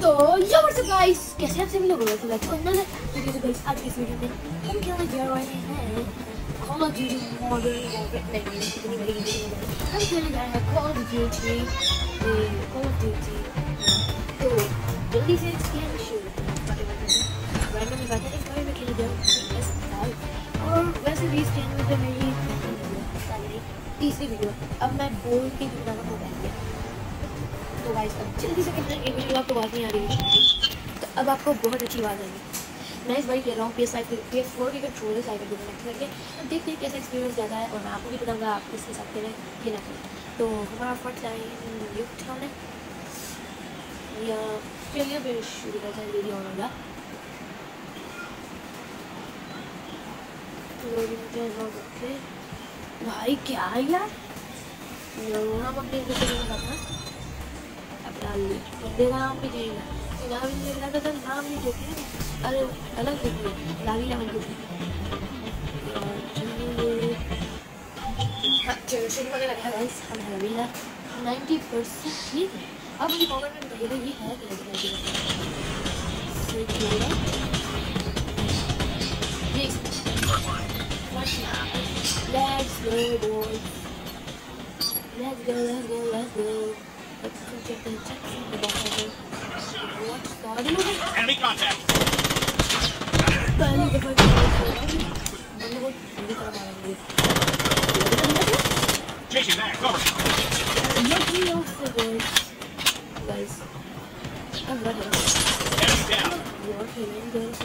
तो yo what's up guys, कैसे आप सभी लोग हो? तो गाइस आज की इस वीडियो में हम खेलने जा रहे हैं Call of Duty Modern Warfare. हम खेलने जा रहे हैं कॉल ऑफ ड्यूटी। तो जल्दी से गेम शुरू करते हैं। रैंडमली बात है, इस बारे में खेलने जा रहे हैं और वैसे भी इस चैनल पे मेरी तीसरी वीडियो। अब मैं बोल के बनाना हो गया। तो गाइस अब जल्दी से करते हैं। वीडियो आपको आवाज़ नहीं आ रही है तो अब आपको बहुत अच्छी आवाज़ आएगी। मैं इस बार खेल रहा हूँ PS4 के कंट्रोलर साइड को कनेक्ट करके। अब देखते हैं कैसा एक्सपीरियंस ज़्यादा है और मैं आपको भी बताऊँगा आप किस हिसाब से खेलना चाहिए। तो हमारा फर्स्ट टाइम लिफ्ट है या चलिए फिर शुरू करते हैं। वीडियो ऑन होगा भाई, क्या है यार, हम अपने अब डाल ली बंदे नाम भी चाहिए, नाम ही नहीं लगा था, नाम नहीं देखे। अरे अलग देखिए लागी लेवल की शुरू होने लगा है। हम है अभी ना 90% ठीक है। अब मुझे कमेंट में बताइएगा ये है कि let's go boys, let's go. Let's go check the bottom. What started? Enemy contact. Chasing back, cover. Lucky off the boys, guys. I'm ready. Enemy down. You're killing them.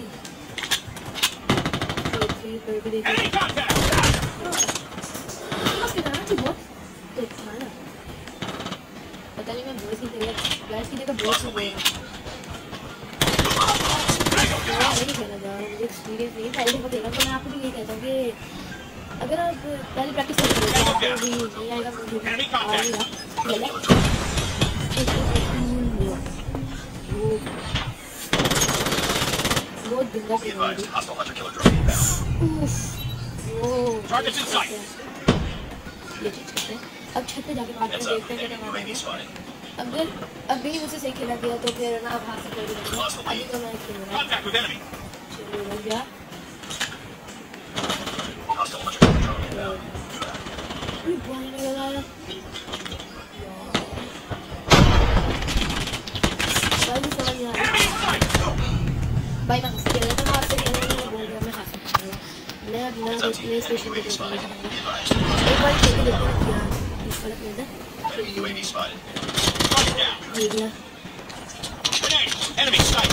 Enemy contact. पता नहीं मैं boys की जगह guys की जगह boys हो गया। नहीं खेला जा रहा, मुझे एक्सपीरियंस नहीं। पहले दफा खेला तो मैं आपको भी यही कहता हूँ कि अगर आप पहले प्रैक्टिस करेंगे तो आपको भी नहीं आएगा। बहुत दिक्कत है। ये चीज करते हैं। अब छत पे जाके मारते हैं, देखते हैं क्या मारते हैं। अभी मुझसे सही खेला गया तो फिर ना आप हाथ से खेल रहे हैं। अभी तो मैं खेल रहा हूँ। चलो हो गया। भाई मैं हंस खेल रहा था, हाथ से खेल रहा था, बोल रहा मैं हाथ से खेल रहा हूँ। मैं अपना प्ले स्टेशन पे देखता हूँ। एक बार खेल के देखते हैं क्या इस वाला खेल है। UAV spotted. ये गया। Enemy sight.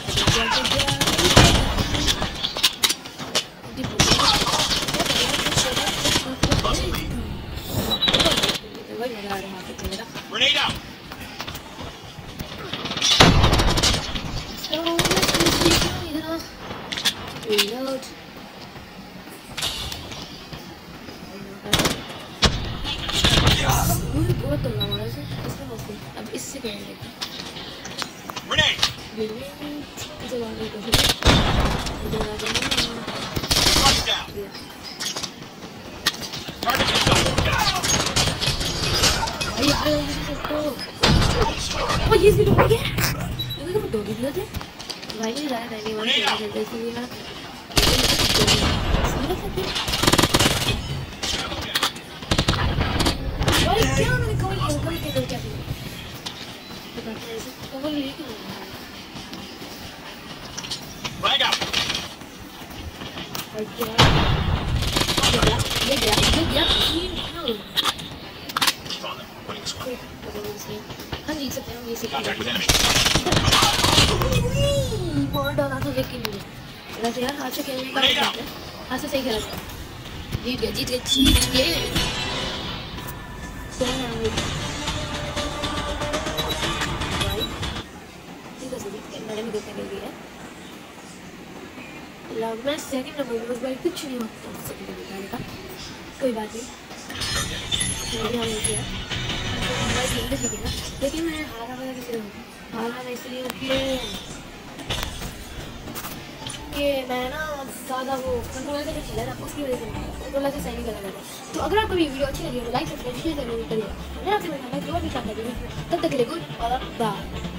Grenade out. Reload. बहुत लंबा मारा से इसमें होती है। अब इससे करेंगे Grenade. इसे मारने की कोशिश ओ ये भी डूब गया। ये तो दो वीडियो थे भाई, नहीं रहा नहीं वाला खेलते इसलिए ना भाई क्या मैंने कोई के दो क्या बताते हैं इसे तो ये क्यों Flag out. और क्या ये गया हम जीत सकते हैं। ये Contact with enemy. बहुत डाला था लेकिन वैसे यार हाथ से खेलने का मजा आता है। हाथ से सही खेला जाए। जीत गए मैंने भी देखने के लिए मैं सेकंड नंबर पर भाई कुछ नहीं होता सेकंड नंबर जाने का, कोई बात नहीं। मैंने हम किया लेकिन मैं हारा वाला किसी हारा इसलिए कि मैं ना ज़्यादा वो कंट्रोलर से खेला ना, उसकी वजह से कंट्रोलर से सही नहीं कर रहा। तो अगर आपको ये वीडियो अच्छी लगी तो लाइक सब्सक्राइब शेयर जरूर करिएगा। मैं आपसे मिलूंगा जो भी चाहता है। तब तक के लिए गुड और बाय।